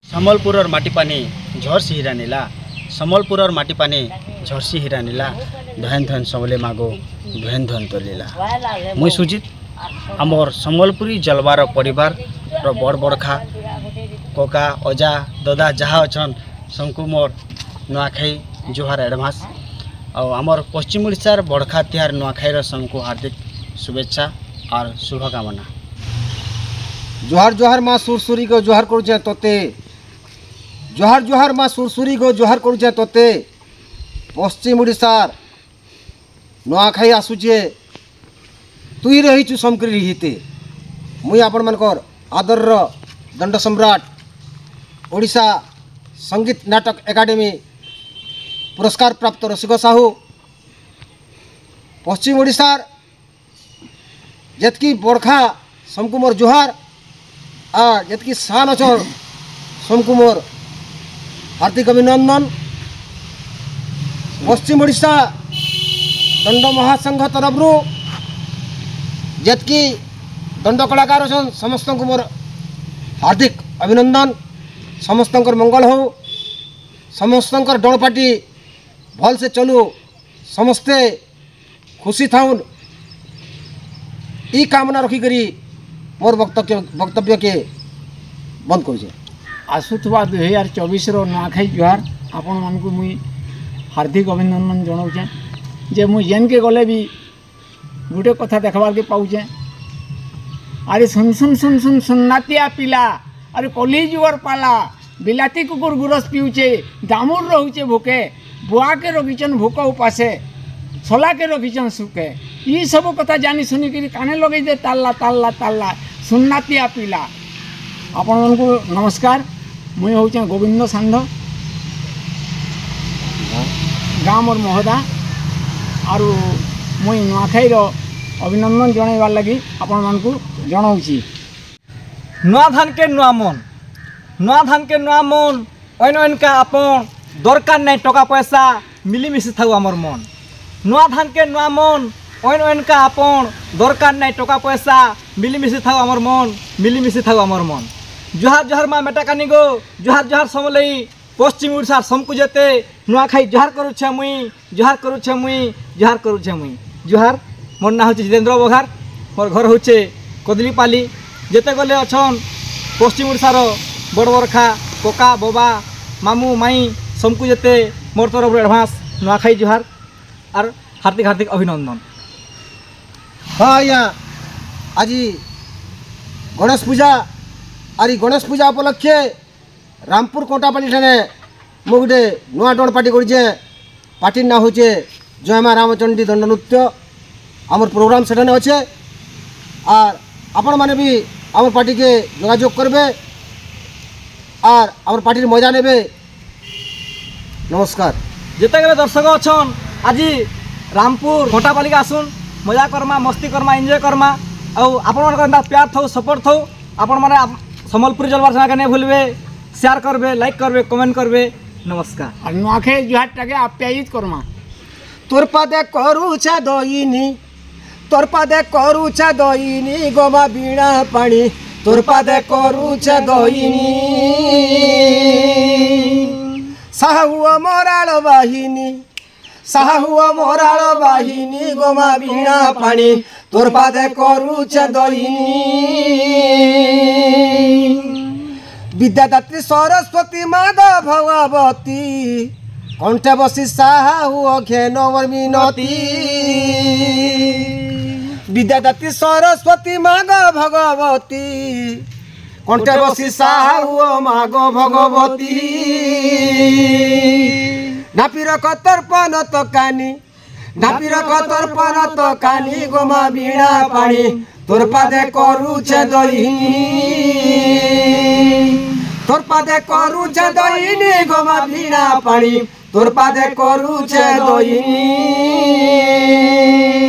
सम्बलपुर माटी पानी झर्सी हीरा नीला सम्बलपुर माटी पानी झर्सी हीरा नीला धन धन सबले मागो धन धन तोलीला। मुई सुजित आमर सम्बलपुरी जलवार परिवार रो बड़ बड़खा कोका अजा ददा जहाँ अच्छन सबको मोर नुआखाई जुहार एडभांस और आमर पश्चिम ओडिशार बड़खा तिहार नुआखाईर सबको हार्दिक शुभेच्छा और शुभकामना। जोहार जोहार माँ सुरसुरी को जोहार करुचे तोते जोहार जोहार माँ सुरसुरी को जोहार करुचे तोते पश्चिम ओडिशार नुआखाई आसुचे तुई रहीचु समकरी रहीते मुई आपण मानकर आदर दंड सम्राट ओडिशा संगीत नाटक एकाडेमी पुरस्कार प्राप्त रसिक साहू पश्चिम ओडिशार जतकी बड़खा समको मोर जोहार आ जतकी सान अचल समको मोर हार्दिक अभिनंदन। पश्चिम ओडिशा दंड महासंघ तरफरु जतकी दंड कलाकार अछन समस्त को मोर हार्दिक अभिनंदन। समस्त मंगल हो समस्त दलपाटी भल से चलू समस्ते खुशी थाउन ई कामना रखिकरी मोर वक्तव्य के बंद कर आसुवा 2024 नुआखाई जुहार आपण मानकु मुई हार्दिक अभिनंदन जनाऊे जे मुई जेन के गले भी गोटे कथा देखबार के पाऊचे अरे सुन सुन सुन सुन सुन्नातिया पिला अरे कली जुआर पाला बिलाती कुकुर गुरस पिउचे दामुर रोचे भूके बुआ के रखीचन भूक उपासे छला के रखीचन सुखे ये सब कथा जानी सुनिक काने लगे दे ताल्ला ताल्ला ताल्ला सुन्नातिया पिला। आपण मानकु नमस्कार मुई हूँ गोविंद सांध गाँव मोर महोदा और मुई नुआखाईर अभिनंदन जनइबार लगी आपण मानकु जनाऊँगी। नुआ धान के नुआ मन नुआ धान के नुआ मन अन अनका आपन दरकार नहीं टका पैसा मिलीमिशी थाऊ आमर मन नुआ धान के नुआ मन अन अनका आपन दरकार नहीं टका पैसा मिलीमिशी थाऊ आमर मन मिलीमिशी थाऊ आमर मन। जोहार जोहार माँ बेटा कानी गो जोहार जोहार समलई पश्चिम ओडिशा समकु जेते नुआखाई जोहार करुछे मुई जोहार करुछे मुई जोहार करुछे मुई जोहार। मोर ना होचे जितेंद्र बघार मोर घर होचे कदलीपाली जेते गले अछन पश्चिम ओडिशार बड़ बड़खा कोका बोबा मामू माई समकु जेते मोर तरफ एडभांस नुआखाई जोहार और हार्दिक हार्दिक अभिनंदन। हाँ आज्ञा आज गणेश पूजा और गणेश पूजा उपलक्षे रामपुर कोटापाली ठाने मु गोटे नुआ दंड पार्टी करे पार्टी ना होचे जय माँ रामचंडी दंड नृत्य आमर प्रोग्राम सेठाने अच्छे और आपण मैंने भी आमर पार्टी के जोगाजोग करबे और आमर पार्टी मजा नेबे। नमस्कार जिते गले दर्शक अच्छन आज रामपुर कोटापाली आसुन मजा करमा मस्ती करमा एंजॉय करमा और आपण प्यार थो सपोर्ट थो आपण मैंने सम्बलपुरी जलवार चैनल के नहीं भूलबे शेयर करबे लाइक करबे कमेंट करबे। नमस्कार और नुआखाई जुहार टाके आप्यायित करमा तोर पादे करूछा दईनी तोर पादे करूछा दईनी गोमा बीणा पानी तोर पादे करूछा दईनी साहुआ मोराल बाहिनी साहुआ मोराल बाहिनी गोमा बीणा पानी तोर पादे करूछा दईनी विद्यादात्री सरस्वती माता भगवती कंठे बसी साहू अघेन मिनती विद्यादात्री सरस्वती माग भगवती कंठे बसी साहू माग भगवती नापीर कतर्पण तो कानी नापीर कतर्पण तो कानी गोमा बीणा पानी तोर पादे करूछे दईनी तोर पादे करूछे दईनी गोमा बीणा पानी तोर पादे करूछे दईनी।